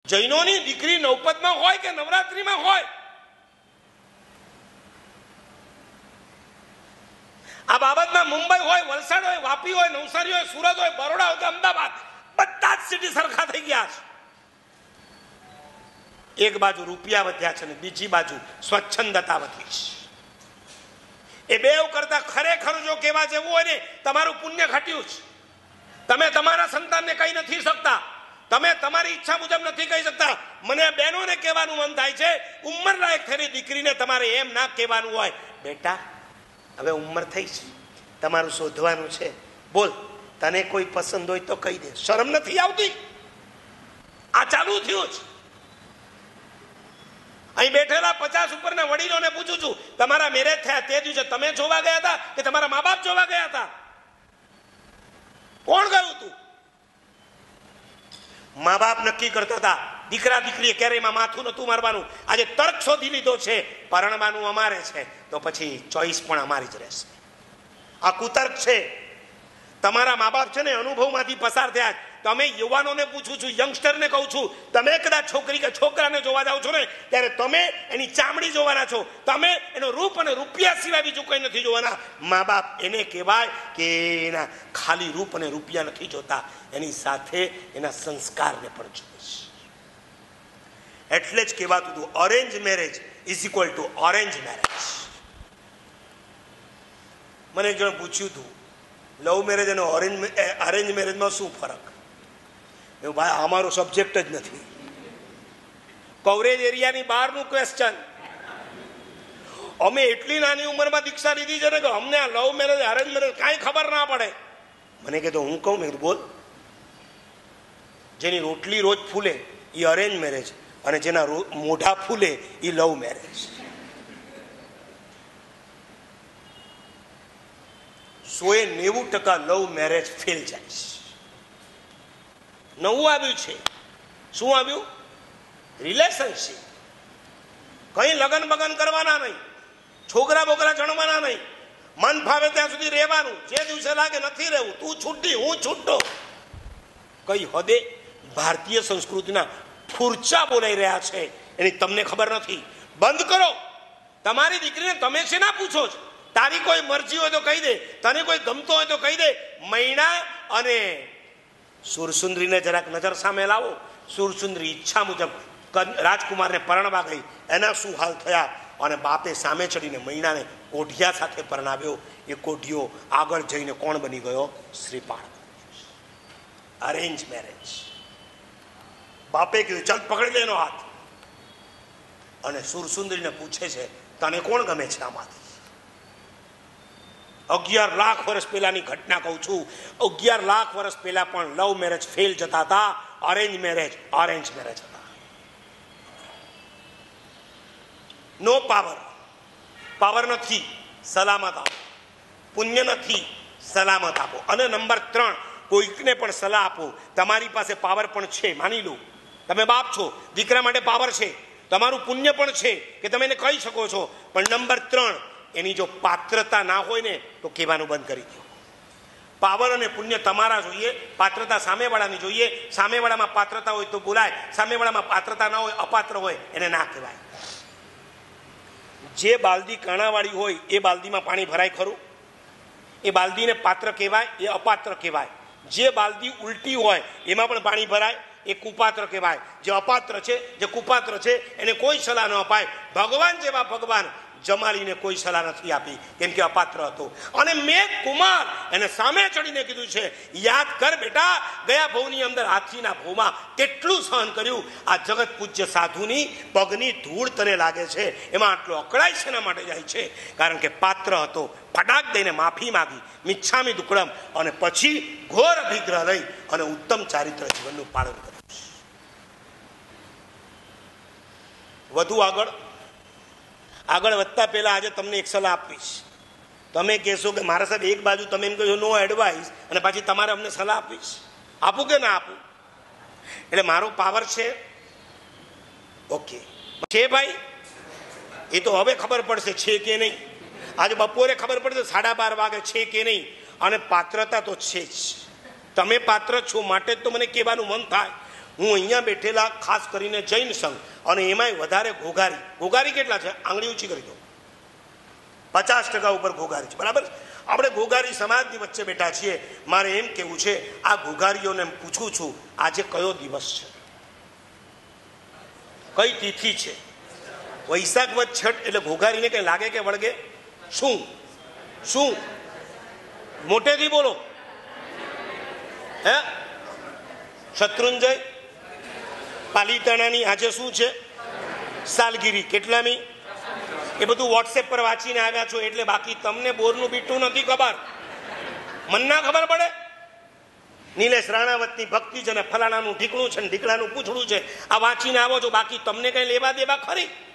જૈનોની દીકરી નવપદમાં હોય કે નવરાત્રીમાં હોય, આ બાબતમાં મુંબઈ હોય, વલસાડ હોય, વાપી હોય, નવસારી હોય, સુરત હોય, બરોડા હોય કે અમદાવાદ, બધા જ સિટી સરખા થઈ ગયા છે. એક બાજુ રૂપિયા વધ્યા છે ને બીજી બાજુ સ્વચ્છંદતા વધી છે. એ બે કરતા ખરેખર જો કેવા જેવું હોય ને, તમારું પુણ્ય ઘટ્યું છે. તમે તમારા સંતાનને કહી નથી શકતા, તમે તમારી ઈચ્છા મુજબ નથી કહી શકતા. મને બહેનોને કહેવાનું મન થાય છે, ઉંમર લાયક થયેલી દીકરીને તમારે એમ ના કહેવાનું હોય, બેટા હવે ઉંમર થઈ છે, તમારું શોધવાનું છે, બોલ તને કોઈ પસંદ હોય તો કહી દે. શરમ નથી આવતી? આ ચાલુ થયું છે. અહીં બેઠેલા 50 ઉપરના વડીલોને પૂછું છું, તમારા મેરેજ થયા તે દિવસે તમે જોવા ગયા હતા કે તમારા મા બાપ જોવા ગયા હતા? કોણ ગયું તું? મા બાપ નક્કી કરતા હતા. દીકરા દીકરીએ ક્યારેયમાં માથું નતું મારવાનું. આજે તર્ક શોધી લીધો છે, પરણવાનું અમારે છે તો પછી ચોઈસ પણ અમારી જ રહેશે. આ કુતર્ક છે. તમારા મા બાપ છે ને અનુભવમાંથી પસાર થયા. તમે યુવાનોને પૂછું છું, યંગસ્ટરને કહું છું, તમે કદાચ છોકરી કે છોકરાને જોવા જાઓ છો ને ત્યારે તમે એની ચામડી જોવાના છો, તમે એનો રૂપ અને રૂપિયા સિવાય બીજું કંઈ નથી જોવાના. મા બાપ એને કહેવાય કે એના ખાલી રૂપ અને રૂપિયા નથી જોતા, એની સાથે એના સંસ્કારને પણ જોવે છે. એટલે જ કહેવાતું હતું arrange marriage is equal to orange marriage. મને એક જણ પૂછ્યું હતું, લવ મેરેજ અને અરેન્જ મેરેજમાં શું ફરક? ભાઈ અમારો સબ્જેક્ટ જ નથી. કવરેજ એરિયાની બહારનું ક્વેશ્ચન. અમે એટલી નાની ઉંમરમાં દીક્ષા લીધી છે ને કે અમને આ લવ મેરેજ અરેન્જ મેરેજ કાંઈ ખબર ના પડે. મને કહેતો હું કહું, મેં કીધું બોલ. જેની રોટલી રોજ ફૂલે એ અરેન્જ મેરેજ અને જેના મોઢા ફૂલે એ love marriage. 90% love marriage fail જાય છે. નવું આવ્યું છે. શું આવ્યું? રિલેશનશીપ. કઈ લગન બગન કરવાના નહીં, છોકરા બોકરા ચણવાના નહીં, મન ફાવે ત્યાં સુધી રહેવાનું. જે દિવસે લાગે નથી રહેવું, તું છૂટી હું છૂટો. કઈ હદે ભારતીય સંસ્કૃતિના ફૂરચા બોલાઈ રહ્યા છે એની તમને ખબર નથી. બંધ કરો. તમારી દીકરીને તમે છે ના પૂછો છો? તારી કોઈ મરજી હોય તો કહી દે, તને કોઈ ગમતો હોય તો કહી દે. મૈણા અને સુરસુંદરીને જરાક નજર સામે લાવો. સુરસુંદરી ઈચ્છા મુજબ રાજકુમારને પરણવા ગઈ, એના શું હાલ થયા? અને બાપે સામે ચડીને મૈણાને કોઢિયા સાથે પરણાવ્યો. એ કોઢિયો આગળ જઈને કોણ બની ગયો? શ્રીપાળ. Arrange marriage. બાપે કીધું ચાલ પકડી લે એનો હાથ. અને સુરસુંદરીને પૂછે છે તને કોણ ગમે છે આમાંથી? 11 લાખ વર્ષ પહેલાની ઘટના કહું છું. 11 લાખ વર્ષ પહેલા પણ લવ મેરેજ ફેલ જતા હતા, અરેન્જ મેરેજ હતા. નો પાવર નથી, સલામત આપો. પુણ્ય નથી, સલામત આપો. અને નંબર 3, કોઈકને પણ સલાહ આપો. તમારી પાસે પાવર પણ છે, માની લો તમે બાપ છો, દીકરા માટે પાવર છે, તમારું પુણ્ય પણ છે કે તમે એને કહી શકો છો. પણ નંબર 3, એની જો પાત્રતા ના હોય ને તો કહેવાનું બંધ કરી દો. પાવર અને પુણ્ય તમારા જોઈએ, પાત્રતા સામેવાળાની જોઈએ. સામેવાળામાં પાત્રતા હોય તો બોલાય, સામેવાળામાં પાત્રતા ના હોય, અપાત્ર હોય, એને ના કહેવાય. જે બાલદી કાણાવાળી હોય એ બાલદીમાં પાણી ભરાય ખરું? એ બાલદીને પાત્ર કહેવાય, એ અપાત્ર કહેવાય. જે બાલદી ઉલટી હોય એમાં પણ પાણી ભરાય, એ કુપાત્ર કહેવાય. જે અપાત્ર છે, જે કુપાત્ર છે, એને કોઈ સલાહ ન અપાય. ભગવાન જેવા ભગવાન જમાલીને કોઈ સલાહ નથી આપી, કેમ કે અપાત્ર હતો. અને મેં કુમાર એને સામે ચડીને કીધું છે, યાદ કર બેટા, ગયા ભવની અંદર હાથીના ભવમાં કેટલું સહન કર્યું. આ જગત પૂજ્ય સાધુની પગની ધૂળ તને લાગે છે, એમાં આટલો અકળાય શેના માટે જાય છે? કારણ કે પાત્ર હતો. ફટાક દઈને માફી માગી, મિચ્છામી દુક્કડમ, અને પછી ઘોર અભિગ્રહ લઈ અને ઉત્તમ ચારિત્ર જીવનનું પાલન કર્યું. વધુ આગળ વધતા પહેલા આજે તમને એક સલાહ આપીશ. તમે કહેશો કે મારા સાહેબ એક બાજુ તમે એમ કહેશો નો એડવાઇસ, અને પાછી તમારે અમને સલાહ આપીશ. આપું કે ના આપું? એટલે મારો પાવર છે, ઓકે છે ભાઈ, એ તો હવે ખબર પડશે છે કે નહીં. આજે બપોરે ખબર પડશે 12:30 વાગે છે કે નહીં. અને પાત્રતા તો છે જ. તમે પાત્ર છો માટે તો મને કહેવાનું મન થાય. હું અહીંયા બેઠેલા ખાસ કરીને જૈન સંઘ અને એમાંય વધારે ઘોઘારી, ઘોઘારી કેટલા છે? આંગળી ઊંચી કરી દો. 50% ઉપર ઘોઘારી છે, બરાબર. આપણે ઘોઘારી સમાજની વચ્ચે બેઠા છીએ. મારે એમ કહેવું છે, આ ઘોઘારીઓને પૂછું છું, આજે કયો દિવસ છે, કઈ તિથિ છે? વૈશાખ વદ છઠ એટલે ઘોઘારીને કઈ લાગે કે વળગે? શું શું મોટેથી બોલો. હે શત્રુંજય પાલીતાણાની આજે શું છે? સાલગીરી. કેટલામી? એ બધું વોટ્સએપ પર વાંચીને આવ્યા છો એટલે બાકી તમને બોરનું બીટું નથી ખબર. મન ના ખબર પડે? નિલેશ રાણાવતની ભક્તિ છે ને ફલાણાનું ઢીકણું છે ને ઢીકડાનું પૂછડું છે, આ વાંચીને આવો છો, બાકી તમને કઈ લેવા દેવા ખરી?